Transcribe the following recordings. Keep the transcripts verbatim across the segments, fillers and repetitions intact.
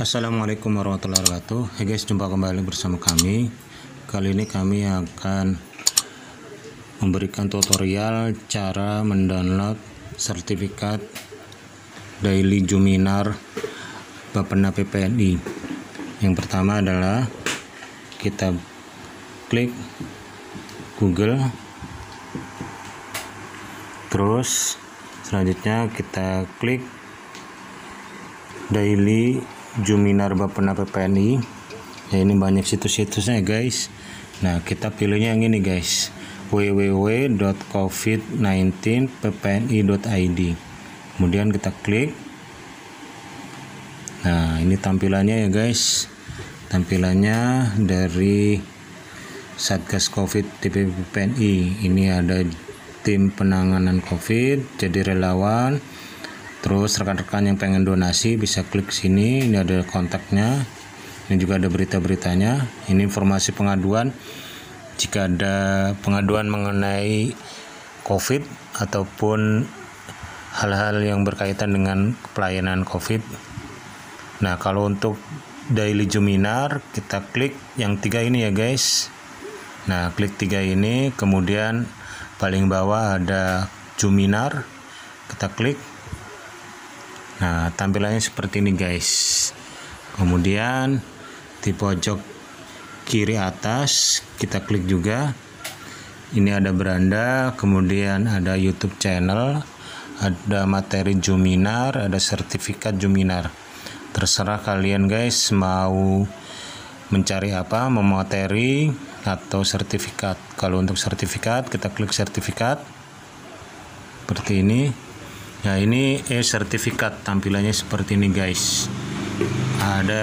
Assalamualaikum warahmatullahi wabarakatuh. Hey guys, jumpa kembali bersama kami. Kali ini kami akan memberikan tutorial cara mendownload sertifikat daily Juminar Bapena P P N I. Yang pertama adalah kita klik Google, terus selanjutnya kita klik daily Juminar Bapena P P N I. Ya, ini banyak situs-situsnya guys. Nah, kita pilihnya yang ini guys, w w w dot covid sembilan belas p p n i dot i d. Kemudian kita klik. Nah, ini tampilannya ya guys. Tampilannya dari Satgas Covid T P P P N I. Ini ada tim penanganan Covid, jadi relawan. Terus rekan-rekan yang pengen donasi bisa klik sini. Ini ada kontaknya. Ini juga ada berita-beritanya. Ini informasi pengaduan. Jika ada pengaduan mengenai Covid ataupun hal-hal yang berkaitan dengan pelayanan Covid. Nah, kalau untuk daily Juminar kita klik yang tiga ini ya guys. Nah, klik tiga ini, kemudian paling bawah ada Juminar. Kita klik. Nah, tampilannya seperti ini guys. Kemudian di pojok kiri atas kita klik juga. Ini ada beranda, kemudian ada YouTube channel, ada materi Juminar, ada sertifikat Juminar. Terserah kalian guys mau mencari apa, mau materi atau sertifikat. Kalau untuk sertifikat kita klik sertifikat seperti ini. Nah, ini e-sertifikat tampilannya seperti ini guys. Ada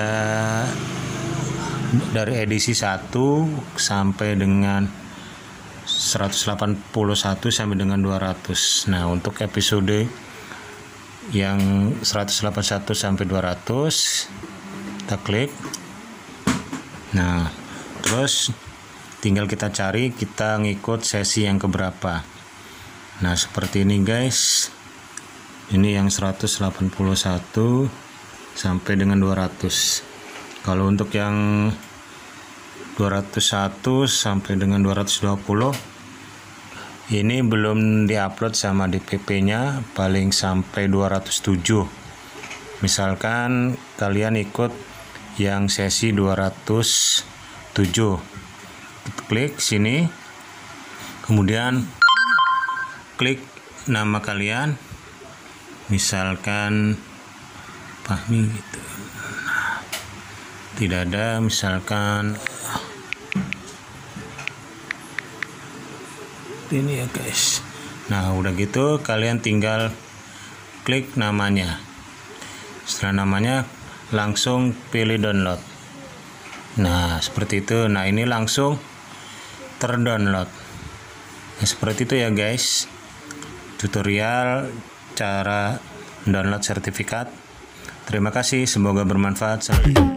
dari edisi satu sampai dengan seratus delapan puluh satu sampai dengan dua ratus. Nah, untuk episode yang seratus delapan puluh satu sampai dua ratus kita klik. Nah, terus tinggal kita cari, kita ngikut sesi yang keberapa. Nah, seperti ini guys. Ini yang seratus delapan puluh satu sampai dengan dua ratus. Kalau untuk yang dua ratus satu sampai dengan dua ratus dua puluh ini belum diupload sama D P P-nya, paling sampai dua ratus tujuh. Misalkan kalian ikut yang sesi dua ratus tujuh. Klik sini. Kemudian klik nama kalian. Misalkan Fahmi gitu. Nah, tidak ada, misalkan ini ya guys. Nah, udah gitu kalian tinggal klik namanya. Setelah namanya langsung pilih download. Nah, seperti itu. Nah, ini langsung terdownload. Nah, seperti itu ya guys. Tutorial cara download sertifikat. Terima kasih, semoga bermanfaat. Sampai jumpa.